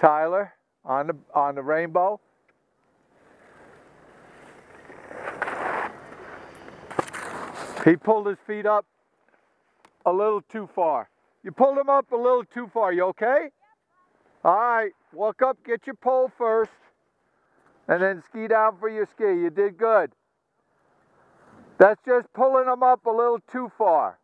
Tyler on the rainbow. He pulled his feet up a little too far. You pulled him up a little too far. You okay? All right, walk up, get your pole first, and then ski down for your ski. You did good. That's just pulling him up a little too far.